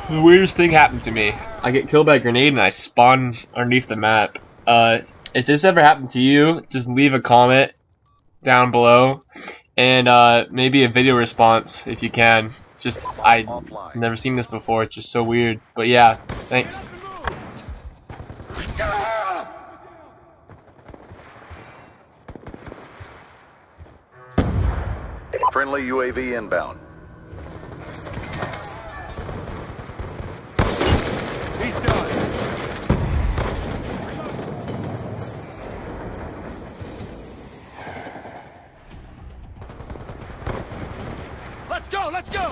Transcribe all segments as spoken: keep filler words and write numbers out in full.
The weirdest thing happened to me. I get killed by a grenade and I spawn underneath the map. Uh, if this ever happened to you, just leave a comment down below and uh, maybe a video response if you can. Just I have never seen this before. It's just so weird. But yeah, thanks. Friendly U A V inbound. He's done. Let's go, let's go.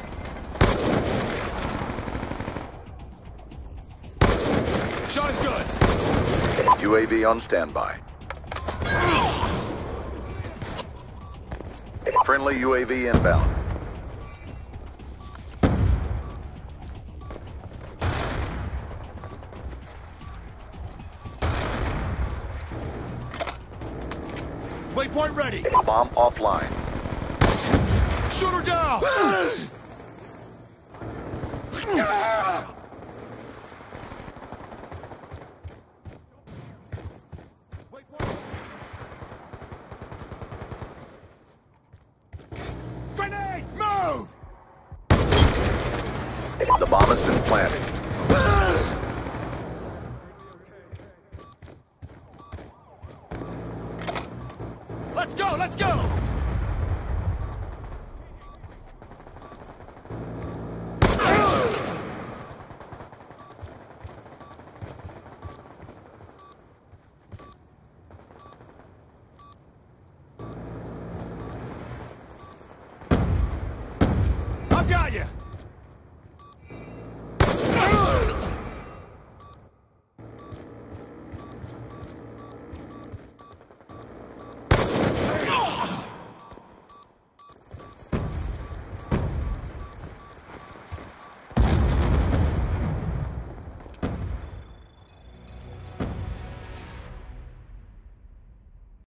Shot is good. U A V on standby. Friendly U A V inbound. Waypoint ready. Bomb offline. Shoot her down. Grenade! Move! The bomb has been planted. Let's go, let's go!